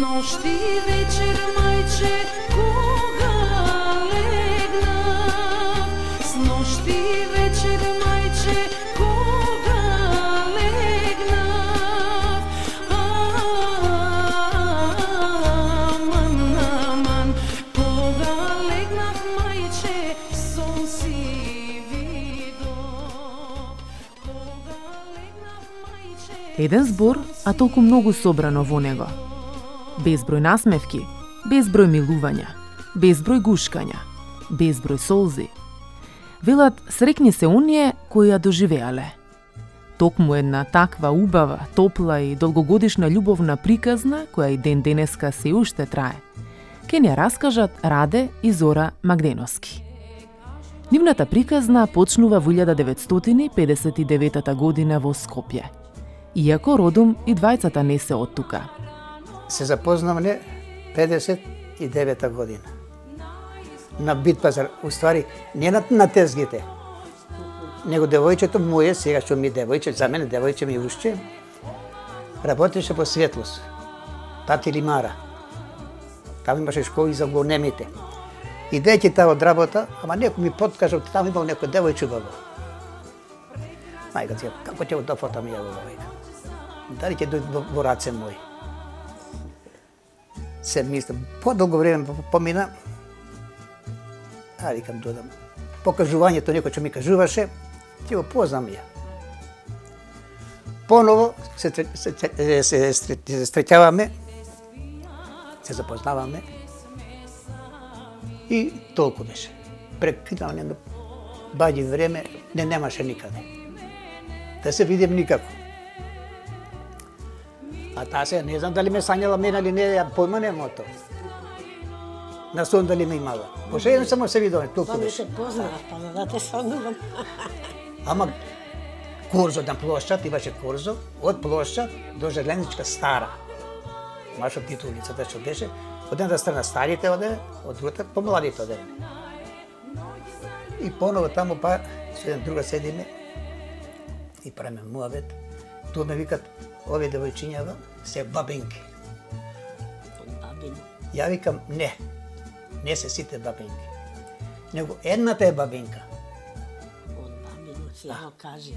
нощи вечер, майче, кога легнав, с нощи вечер, майче, кога легнав, аман, кога легнав, майче, сон си видов, кога легнав, майче. Еден збор, а толку многу собрано во него. Безброј насмевки, безброј милувања, безброј гушкања, безброј солзи. Велат, срекни се оние кои ја доживеале. Токму една таква убава, топла и долгогодишна љубовна приказна, која и ден денеска се уште трае, ке ни ја раскажат Раде и Зора Магденовски. Нивната приказна почнува во 1959 година во Скопје. Иако родом и двајцата не се од тука. Се запознавме 59 година. На Бит пазар, уствари, не на тезгите, него девојчето моје, сега што ми е девојче, за мене девојче ми уште, работеше по светлост, тати Лимара. Таму имаше школи за големите. Идејќи таа од работа, ама некој ми подкажа, таму имал некој девојче баба. Мајка ти, како ќе од фото ми ја баба? Дали ќе дојде во раце мој? Се мислам, подолго време помина, викам додам, покажувањето некој што ми кажуваше, ќе го познам ја. Поново се среќаваме, се запознаваме и толку беше. Прекинаваме на баѓи време, немаше никаде. Да се видим никако. А таа се, не знам дали ме сањала мене или не, ја појма нема тоа. На сон дали ме имала. Пошто едно само се видовме, толку беше. Па ми се познав, па да те сонувам. Ама Корзо на площад, имаше Корзо, од площад до Железничка стара. Маша титулицата што беше, од една страна старите оде, од другата помладите оде. И поново таму па, со еден друга седиме и правиме муавет. Тоа ме викат, овие девојчињава се бабинки. Ја викам, не се сите бабинки. Него едната е бабинка. Од бабино си ја кажи.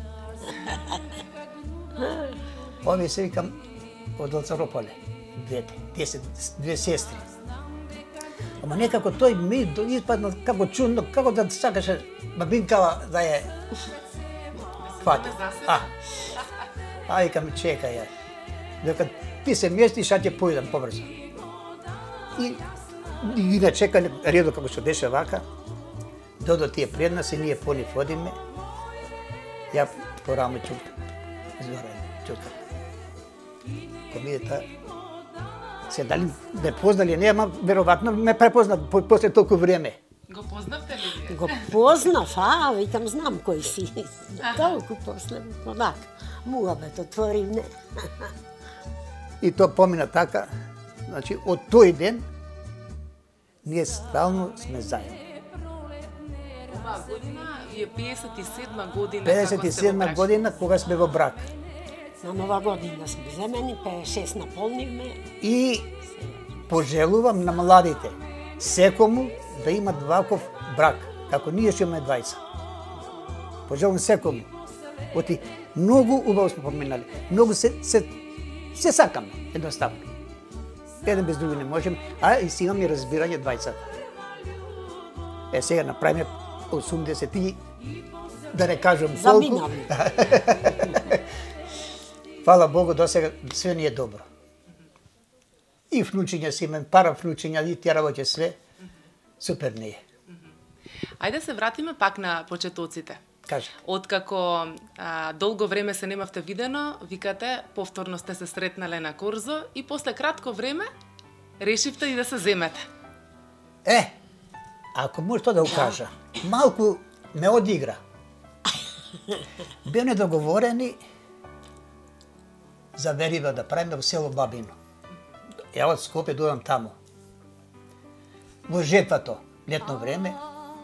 Овие се викам од Олцарополе, две сестри. Ама некако тој ми испадна како чудно, како да сакаше бабинкава да ја фати. Викам, чекај ја. Дека ти се местиш, а ќе појдам побрзо. И не чека редо како што беше вака, додо тие пред нас и ние по нив одиме. Ја порамо чука. Зора чука. Комидата се дали ме познали, не, ама веројатно ме препозна после толку време. Го познавте ли вие? Го познав, викам, знам кој си. Толку после, онака, муабет отворив, не. И тоа помина така, значи, од тој ден, ние стално сме заедно. Оваа година е 57 година. 57 година кога сме во брак. На нова година сме земени, 56 наполнивме. И пожелувам на младите, секому да имат ваков брак, како ние што имаме 20. Пожелувам секому. Оти, многу убаво сме поминали, многу се сакаме, едноставно. Еден без други не можем, а и си имаме разбирање 20. Сега направиме 80 и да не кажам колку. Заминавме. Фала Богу, до сега све ни е добро. И внучиња си имам, пара внучиња, и тие работи све. Супер не е. Ајде се вратиме пак на почетоците. Кажа. Откако долго време се немавте видено, викате, повторно сте се сретнале на Корзо и после кратко време решивте и да се земете. Ако може тоа да го кажа, малку ме одигра. Беа недоговорени за верива да правиме во село Бабино. Ја од Скопје дојдам таму. Во жетвато, летно време,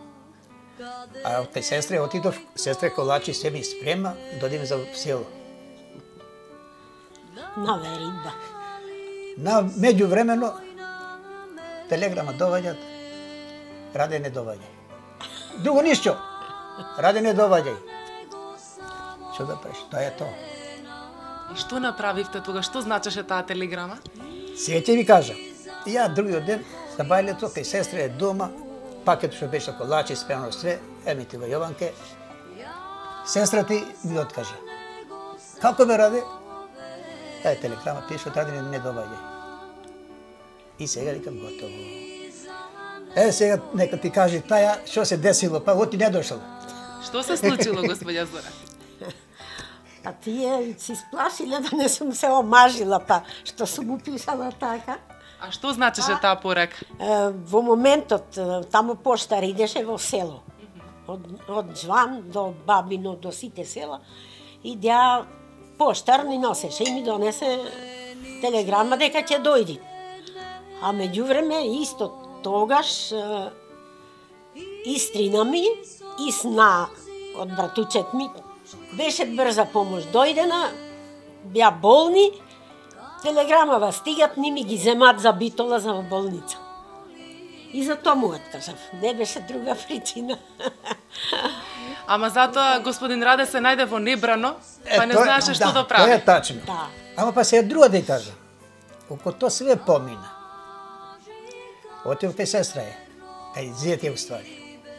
а од кај сестре отидов, сестре колачи се ми спрема, додиме за село. На вериба. На меѓувремено телеграма доваѓат, Раде не доваѓај. Друго ништо. Раде не доваѓај. Што да правиш? Тоа е тоа. И што направивте тога? Што значеше таа телеграма? Сега ќе ви кажа. Ја другиот ден за бајлето кај сестра е дома, пакето што беше колачи, спремно све, еми ти го Јованке. Сестра ти ми откажа. Како бе Раде? Телеграма пише, Раде не доваѓај. И сега викам готово. Сега нека ти кажи таја што се десило, па оти не дошол. Што се случило, господја Зора? Па тие си сплашиле да не сум се омажила, па што сум уписала така. А што значеше таа порака? Во моментот, таму поштар идеше во село. Од Зван до Бабино, до сите села. Идеа поштар ни носеше и ми донесе телеграма дека ќе дојди. А меѓувреме, исто тогаш, истрина ми, и сна од братучет ми, беше брза помош дојдена, беа болни, телеграмава стигат, ни ми ги земат за Битола за болница. И за тоа му откажав. Не беше друга причина. Ама затоа господин Раде се најде во небрано, па не знаеше што да прави. Тоа е тачно. Да. Ама па се е друго да кажа. Колко тоа све помина. Отив кај сестра е, кај зет е уствари.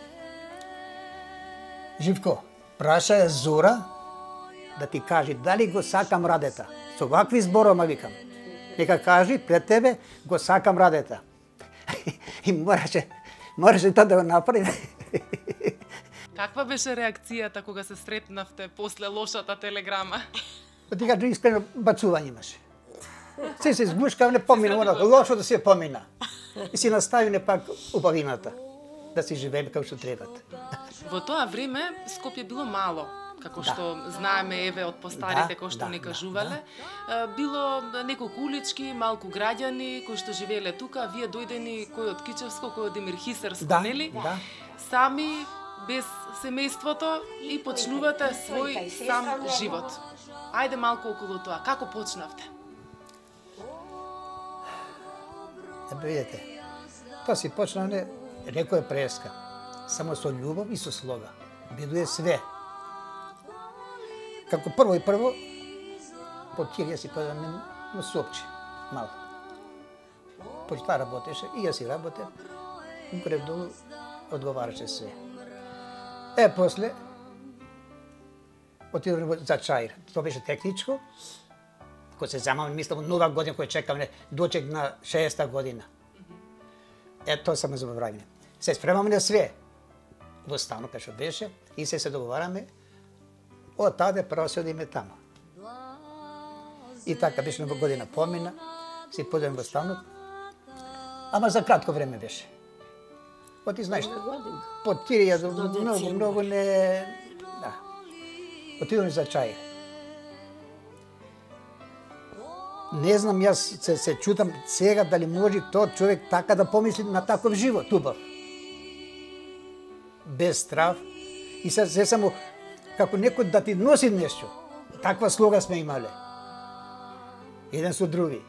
Живко, праша е Зора да ти кажи дали го сакам Радета. Со вакви зборома викам. Нека кажи пред тебе го сакам Радета. И мораше тоа да го направи. Каква беше реакцијата кога се сретнавте после лошата телеграма? Ти кажа искрено бацување имаше. Се сгушка, не помина, лошо да се помина. И си настави пак убавината, да си живееме како што требат. Во тоа време Скопје било мало, како што знаеме еве од постарите кои што не кажувале. Било неколку улички, малку граѓани кои што живееле тука, вие дојдени кој од Кичевско, кој од Емирхисарско, нели? Сами без семејството и почнувате свој сам живот. Ајде малку околу тоа, како почнавте? Видете, тоа си почна не рекој е преска, само со љубов и со слога. Бидуе све. Како прво и прво, по Кирија си подам на Сопче, мало. Почта работеше, и јас си работев, горе долу одговараше све. После, отидовме за Чаир, тоа беше техничко, кој се замам, мислам, нова година кој чекам, дочек на 60-та година. Тоа само забраваме. Се спремаме на све. Во стану кај што беше и се договараме од таде прво се одиме таму. И така беше нова година помина, си подем во станот, ама за кратко време беше. Ти знаеш, по Кирија многу не... Да. Отидоме за Чаир. Не знам, јас се чутам сега дали може тоа човек така да помисли на таков живот, убав. Без страв. И се само како некој да ти носи нешто. Таква слога сме имале. Еден со други.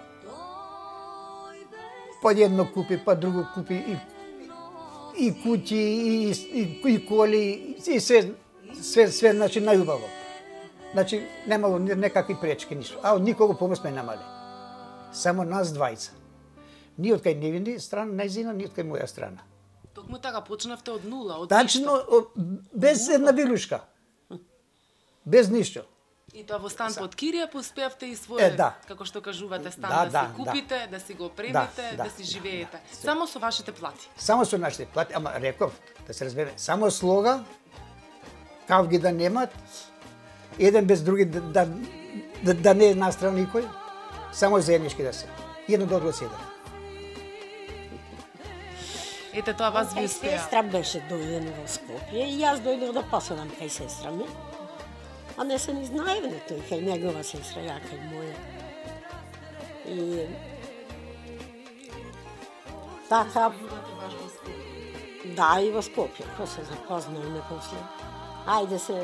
Па едно купи, па друго купи, и куќи, и коли, и све, значи, најубаво. Значи, немало некакви пречки, ништо. А од никого помош не намале. Само нас двајца. Ни од кај невини страна, најзина, ни од кај моја страна. Токму така почнавте од нула, од Тачно, без една вилушка. Без ништо. И тоа во стан под Кирија поспеавте и своје, како што кажувате, стан да си купите, да си го премите, да си живеете. Само со вашите плати. Само со нашите плати, ама реков, да се разбере, само слога, кавги да немат, еден без други да не е настран никој, само заеднички да се. Едно добро седа. Ете тоа вас ви успеа. Сестра беше дојдена во Скопје и јас дојдов да посадам кај сестра ми. А не се ни знаевне тој кај негова сестра, ја кај моја. И така, да, и во Скопје, ko се запознавме после. Ајде се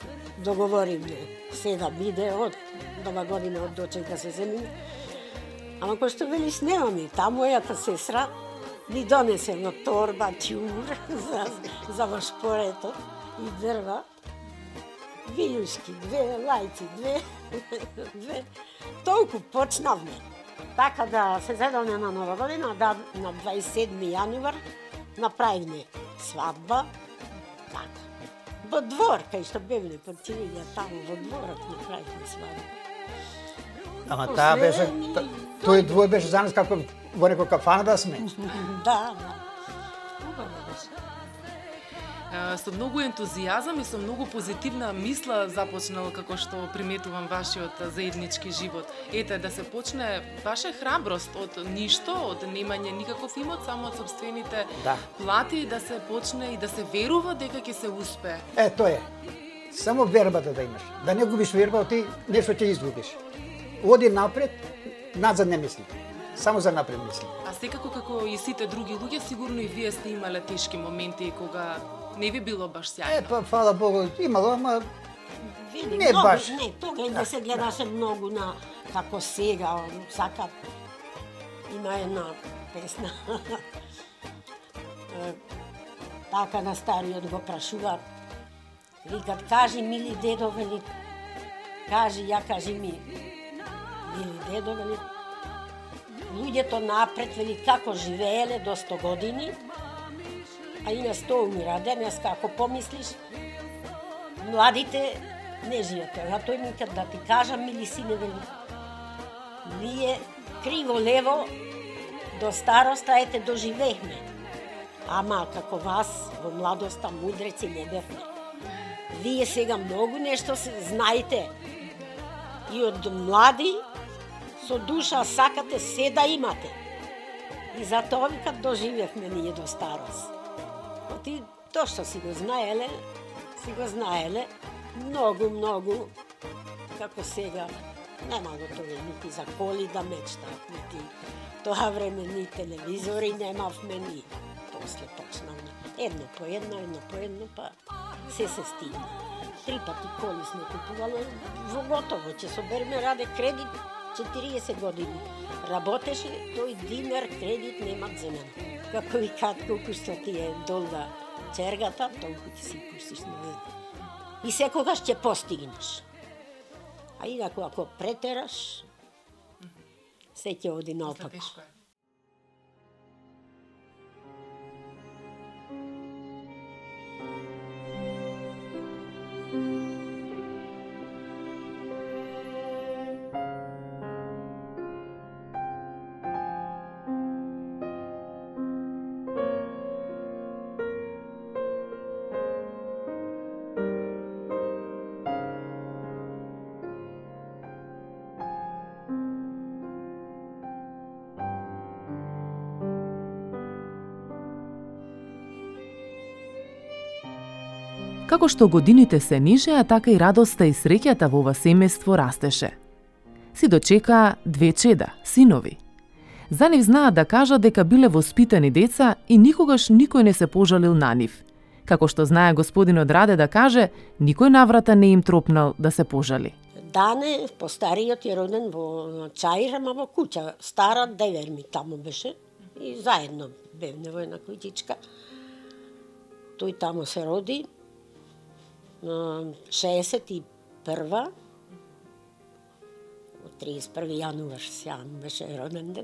договориме се да биде од нова година од дочек да се земиме. Ама кој што вели снемаме, та мојата сестра ни донесе на торба тјур за вашпорето и дрва. Вилюшки, 2, лајци, 2. Толку почнавме. Така да се зедовме на Нова година, да на 27 јануар направивме свадба. Така. Во двор, кај што бевме под Тивилја, таму во дворот направивме свадба. Ама таа беше, тој двој беше за нас како во некој кафана да сме. Да. Убаво беше. Со многу ентузијазам и со многу позитивна мисла започнал, како што приметувам, вашиот заеднички живот. Ете, да се почне ваша храброст од ништо, од немање никаков имот, само од собствените плати, да се почне и да се верува дека ќе се успее. Тоа е. Само вербата да имаш. Да не губиш верба, ти нешто ќе изгубиш. Оди напред, назад не мисли. Само за напред мисли. А секако како и сите други луѓе, сигурно и вие сте имале тешки моменти кога не ви било баш сјајно. Фала Богу, имало, ама Види, не многу, баш. Не, тога не се гледаше многу на како сега, сака има една песна. Така на стариот го прашуваат. Викат, кажи мили дедо, вели, кажи, ја кажи ми, мили дедо, вели, луѓето напред, вели, како живееле до 100 години, а и на 100 умира. Денеска, ако помислиш, младите не живеат. А тој ми да ти кажам, мили сине, вели, ние криво-лево до староста, ете, доживеехме. Ама, како вас, во младоста, мудреци не бевме. Вие сега многу нешто се знаете. И од млади, со душа сакате се да имате. И затоа викат доживевме ние до старост. Оти тоа што си го знаеле, многу, како сега, немало тоа нити за коли да мечтаат, нити тоа време ни телевизори немавме, ни после почнавме. Едно по едно, па се стигна. 3 пати коли сме купували, во готово, ќе собереме раде кредит 40 години. Работеше, тој динар кредит нема земен. Како викаат, колку што ти е долга чергата, толку ти си пуштиш на вид. И секогаш ќе постигнеш. А инако ако претераш, се ќе оди наопако. Како што годините се нижеа, така и радоста и среќата во ова семејство растеше. Си дочека 2 чеда, синови. За нив знаат да кажат дека биле воспитани деца и никогаш никој не се пожалил на нив. Како што знае господинот Раде да каже, никој наврата не им тропнал да се пожали. Дане, постариот е роден во Чаир, ама во куќа. Стара девер ми таму беше и заедно бевне во една куќичка. Тој таму се роди. 61-ва, од 31 јануар сјан беше роден ден.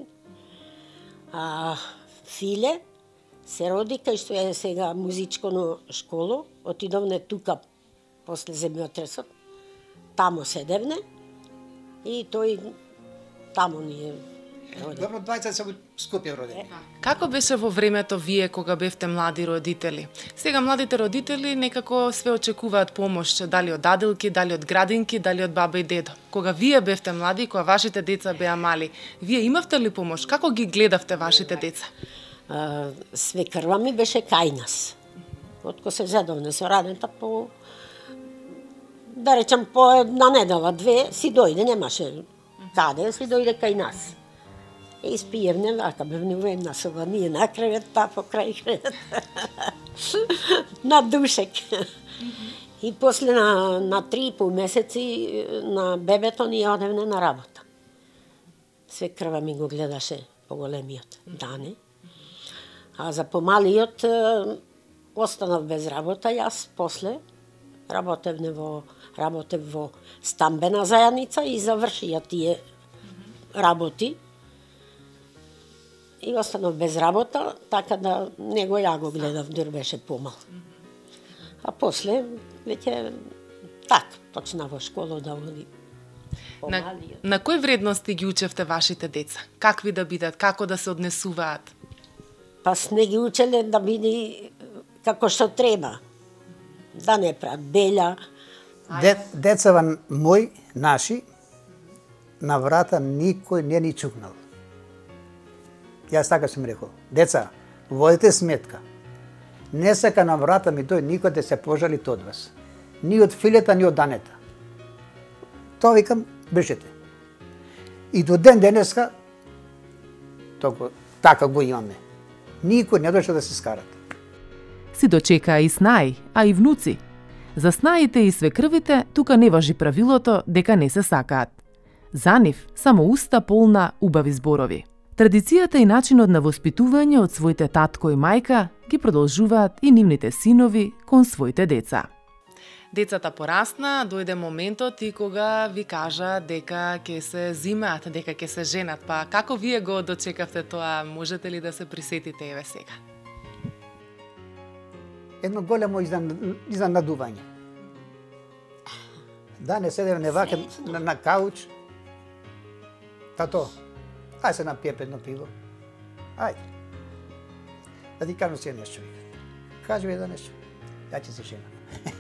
Филе се роди кај што е сега музичко школо, отидовне тука после земјотресот, тамо седевне и тој тамо ни е роден. Добро, двајца се во Скопје родени. Како беше во времето вие кога бевте млади родители? Сега младите родители некако све очекуваат помош, дали од дадилки, дали од градинки, дали од баба и дедо. Кога вие бевте млади, кога вашите деца беа мали, вие имавте ли помош? Како ги гледавте вашите деца? Свекрва ми беше кај нас. Отко се зедовне со радента по, да речам, по една недела, 2, си дојде, немаше каде, си дојде кај нас. И спиевне, вака бевне во една соба, ние на кревет, та по крај кревет. На душек. И после на 3,5 месеци на бебето ние одевне на работа. свекрва ми го гледаше поголемиот, Дане. А за помалиот останав без работа јас после. Работев во стамбена заедница и завршија тие работи. И останав без работа, така да него ја го гледав, дур беше помал. А после, веќе почна во школа да оди. На кои вредности ги учевте вашите деца? Какви да бидат, како да се однесуваат? Па сме ги учеле да биде како што треба. Да не прават белја. Децава мои, наши, на врата никој не ни чукнал. Јас така сум рекол. Деца, водите сметка. Не сака на врата ми дој никој да се пожали од вас. Ни од филета, ни од данета. Тоа викам, бежете. И до ден денеска, така го имаме. Никој не дошол да се скарат. Си дочекаа и снаи, а и внуци. За снаите и свекрвите тука не важи правилото дека не се сакаат. За нив само уста полна убави зборови. Традицијата и начинот на воспитување од своите татко и мајка ги продолжуваат и нивните синови кон своите деца. Децата порасна, дојде моментот и кога ви кажа дека ќе се зимаат, дека ќе се женат. Па како вие го дочекавте тоа? Можете ли да се присетите еве сега? Едно големо изненадување. Да, не седеме невака на кауч. Тато, ај се напије едно пиво. Ајде. Да ти кажам си нешто. Кажи ми да нешто. Ја ќе се женам.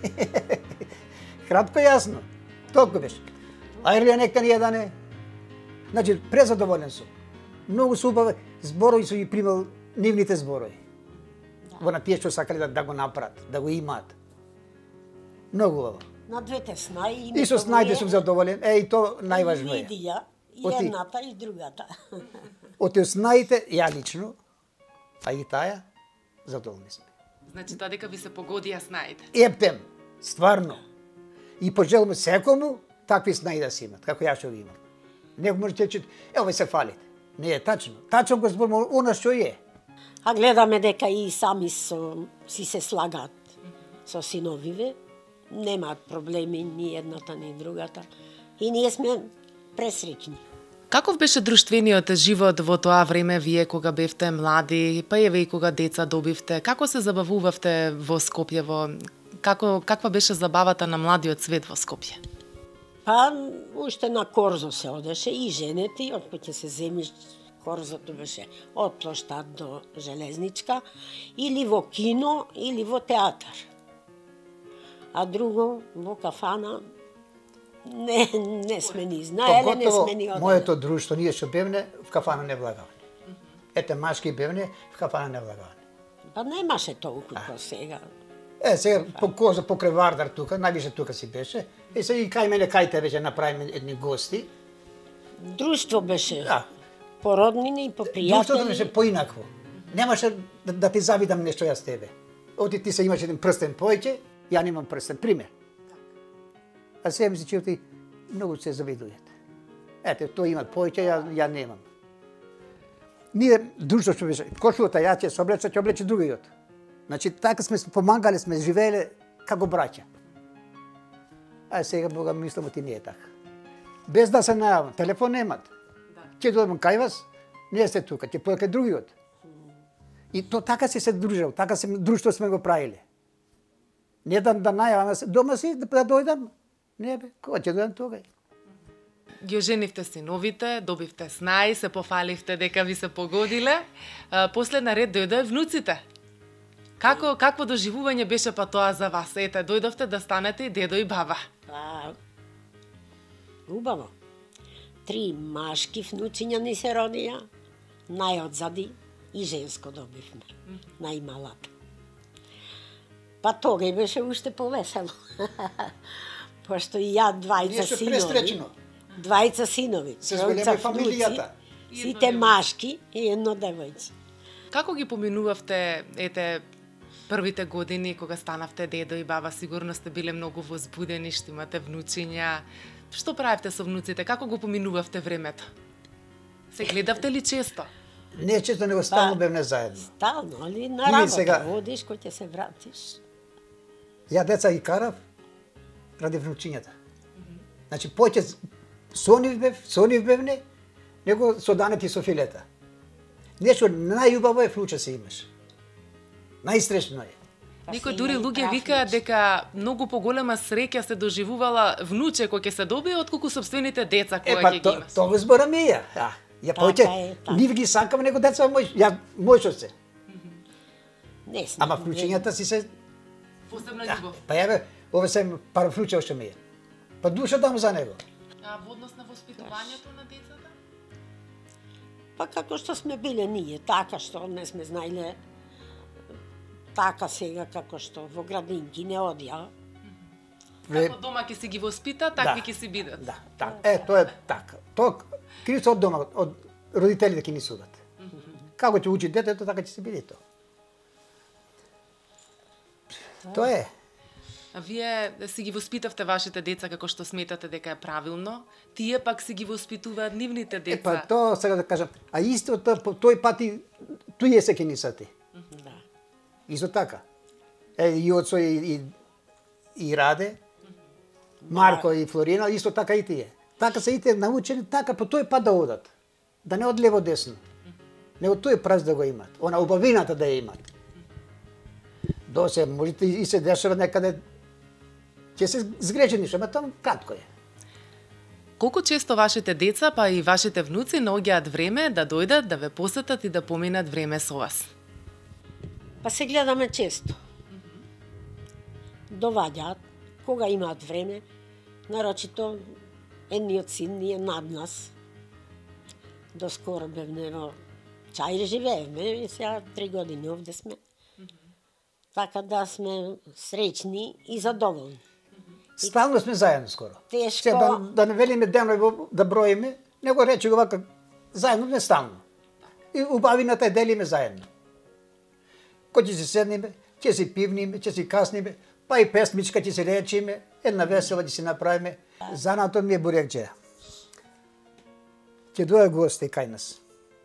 Кратко јасно. Толку беше. Ајде нека ни едане. Значи, презадоволен сум. Многу су убави зборови су ги примал нивните зборови. Во на тие што сакале да го направат, да го имаат. Многу убаво. На двете снаи И со снаите сум задоволен. И то најважно е. Лидија, и едната и другата. Од снаите, ја лично, а и таа, задоволни сме. Значи тоа дека ви се погодија снаите. Ептем, стварно. И пожелувам секому такви снаи да си имат, како ја што ги имам. Некој може да рече, овој се фалите. Не е тачно. Тачно го зборувам она што е. А гледаме дека и сами си се слагаат со синовиве. Немаат проблеми ни едната, ни другата. И ние сме пресреќни. Каков беше друштвениот живот во тоа време вие кога бевте млади, па еве и кога деца добивте? Како се забавувавте во Скопје? Каква беше забавата на младиот свет во Скопје? Па, уште на корзо се одеше и женети, откој ќе се земиш, корзото беше од плоштад до железничка, или во кино, или во театар. А друго, во кафана, не сме ни знаеле, не сме ни оделе. Моето друштво, ние што бевне, в кафана не влагаване. Ете, машки бевне, в кафана не влагаване. Па немаше толку како сега. Сега по коза, покрај Вардар тука, највише тука си беше. И сега и кај мене, кај тебе, ќе направиме едни гости. Друштво беше. Да. По роднини и по пријатели. Друштвото беше поинакво. Немаше да ти завидам нешто јас тебе. Оти ти се имаш еден прстен повеќе, ја немам прстен, пример. А сега мисли, че ти многу се завидујат. Ете, тој имат повеќе, ја немам. Ние, друштво што беше, кошулата ја ќе се облече, ќе облече другиот. Значи, така сме помагали, сме живееле како браќа. А сега, Бога, мислам, ти не е така. Без да се најавам, телефон немат. Ќе дојдем кај вас, не сте тука, ќе појде кај другиот. И то така се дружел, така друштво сме го правиле. Не да најавам, дома си, да дојдам. Не бе, кога ќе дојдам тогаш? Ги оженивте синовите, добивте снаи, се пофаливте дека ви се погодиле. После на ред дојдоа внуците. Какво доживување беше па тоа за вас? Ете, дојдовте да станете и дедо и баба. Убаво. 3 машки внуциња ни се родија, најодзади и женско добивме, најмалата. Па тога беше уште повесело. Пошто и ја двајца синови. Двајца синови. Се зголема фамилијата. Сите машки и едно девојче. Како ги поминувавте, првите години кога станавте дедо и баба? Сигурно сте биле многу возбудени, што имате внуциња. Што правевте со внуците? Како го поминувавте времето? Се гледавте ли често? Не често, него стално бевме заедно. Стално, али на Или работа сега- водиш, кој ќе се вратиш. Ја деца ги карав ради внучињата. Значи, поќе со нив бевне, него со Данет и со Филета. Нешто најубаво е внуче се имаш. Најстрашно е. Некои се дури има и луѓе прав викаат внуч. дека многу поголема среќа се доживувала внуче кој ќе се добие отколку собствените деца кои ќе ги имаш. тоа го зборам и ја. Да. Ја Така поќе, е, така. нив ги сакам, него деца мојшо се. Не сме. Ама внучињата си се... Посебна Да, љубов. па еве, ова се пар внуче още ми е. Па душа дам за него. А во однос на воспитувањето на децата? Па како што сме биле ние, така што не сме знаеле, така сега како што во градинки не одја. Како дома ќе си ги воспита, такви ќе си бидат. Да, така. Тоа е така. Тоа кривица од дома, од родителите ќе ни судат. Како ќе учи детето, така ќе се биде тоа. Тоа е. А вие си ги воспитавте вашите деца како што сметате дека е правилно, тие пак си ги воспитуваат нивните деца. Па тоа сега да кажам, а исто тој пати туѓе се ќе ни сати. Да. Исто така. И Оцо и Раде, Марко и Флорина, исто така и тие. Така се и тие научени така по тој пат да одат. Да не од лево десно. Него тој праз да го имат. Она убавината да ја имат. До се можете и се дешава некаде ќе се згречени, ама тоа кратко е. Колку често вашите деца, па и вашите внуци наоѓаат време да дојдат, да ве посетат и да поминат време со вас? Па се гледаме често. Доваѓаат, кога имаат време, нарочито едниот син ни е над нас. Доскоро бевме во Чаир живееме и сега 3 години овде сме. Така да сме среќни и задоволни. Стално сме заедно скоро. Тешко. Сега да не велиме денови да броиме, него рече го вака, заедно не стално. И убавината е делиме заедно. Кој ќе се седниме, ќе си пивниме, ќе си касниме, па и песмичка ќе се речиме, една весела ќе си направиме. Занато ми е бурекџеја. Ќе дојде гости кај нас.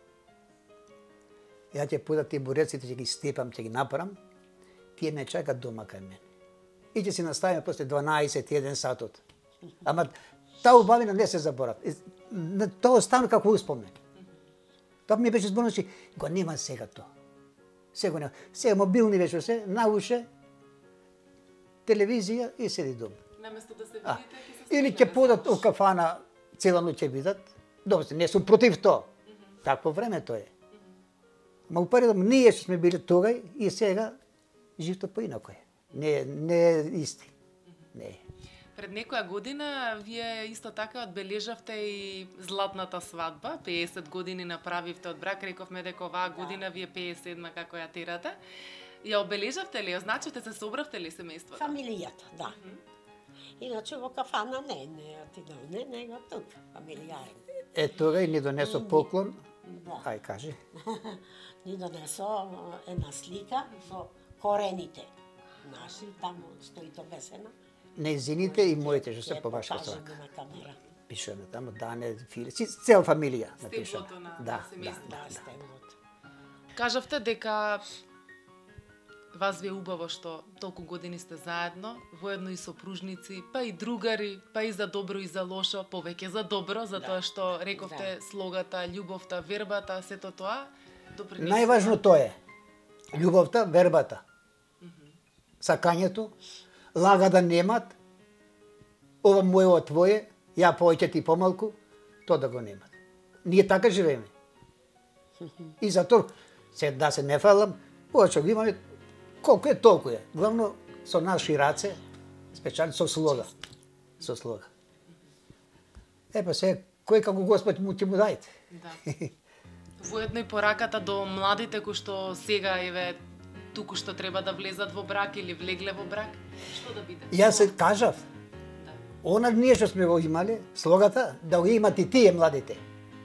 Ја ќе подат тие буреците, ќе ги степам, ќе ги направам, тие не чекат дома кај мене. И ќе си наставиме после 12-1 сатот. Ама таа убавина не се заборав. Тоа остана како успомен. Тоа ми беше зборно, че го нема сега тоа. Сега нема. Сега мобилни беше се, науше, телевизија и седи дома. Наместо да се видите, ќе се Или ќе подат у кафана цела ноќ ќе бидат. Добро, не сум против тоа. Такво време тоа е. Ма упаредам, ние што сме били тогај и сега живто поинако е. Не е исти. Не е. Пред некоја година вие исто така одбележавте и златната свадба, 50 години направивте од брак, рековме дека оваа година вие 57 како ја терате. Ја обележавте ли, ја значите, се собравте ли семејството? Фамилијата, да. Иначе во кафана не отидовме, него тука, фамилијарен. Тогај ни донесо поклон. Да. Ај, кажи. Ни донесо една слика со корените наши, таму стои то бесена. Нејзините и моите, што се Ќе по ваша покажеме сака. на камера. Пишеме таму, Дане, Фили, цел фамилија напишеме. Стеблото на Да, семејството. да, Да, да. стеблото. Кажавте дека вас ви е убаво што толку години сте заедно, воедно и сопружници, па и другари, па и за добро и за лошо, повеќе за добро, затоа што рековте слогата, љубовта, вербата, сето тоа допринесува. Најважно тоа е. Љубовта, вербата. Сакањето, лага да немат, ова моје, ова твое, ја повеќе ти помалку, тоа да го немат. Ние така живееме. И затоа, се да се не фалам, ова што го имаме, колку е, толку е. Главно со наши раце, специјално со слога. Со слога. Па се, кој како Господ му ќе му дајте. Да. Воедно и пораката до младите кои што сега еве туку што треба да влезат во брак или влегле во брак, што да биде? Јас се кажав, она ние што сме го имале, слогата, да го имат и тие младите.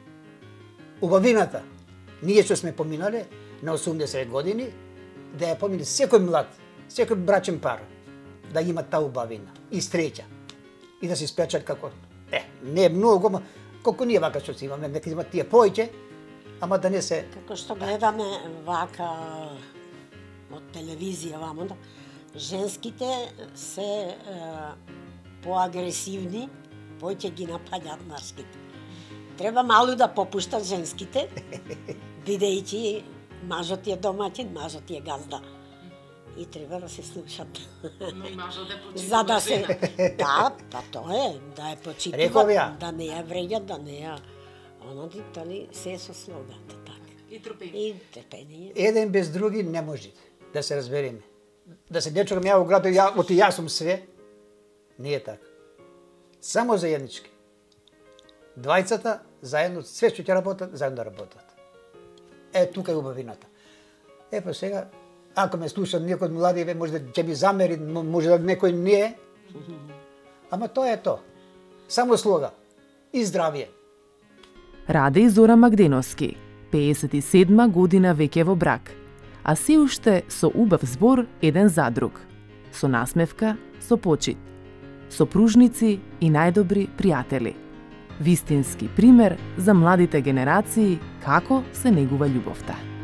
Убавината, ние што сме поминале на 80 години, да ја помине секој млад, секој брачен пар, да има таа убавина и среќа. И да се спечат како, не е многу, ама колку ние вака што си имаме, нека имат тие поиќе, ама да не се... Како што гледаме вака од телевизија вамо, женските се поагресивни, поќе ги напаѓаат мажките. Треба малку да попуштат женските, бидејќи мажот е домаќин, мажот е газда. И треба да се слушат. Но и мажот е почитува. За да се... Да, па тоа е, да ја почитуваат, да не ја вреѓат, да не ја... Оноди, толи, се со слогата, така. И трпение. И трпение. Еден без други не може да се разбереме. Да се нечогам ја во градот, јас сум све, не е така. Само заеднички. Двајцата заедно, све што ќе работат, заедно да работат. Тука е убавината. Па сега, ако ме слушат некој од младиве, може да ќе ми замери, може да некој не е. Ама тоа е тоа. Само слога. И здравие. Раде и Зора Магденовски, 57 година веќе во брак, а се уште со убав збор еден за друг. Со насмевка, со почит. Сопружници и најдобри пријатели. Вистински пример за младите генерации како се негува љубовта.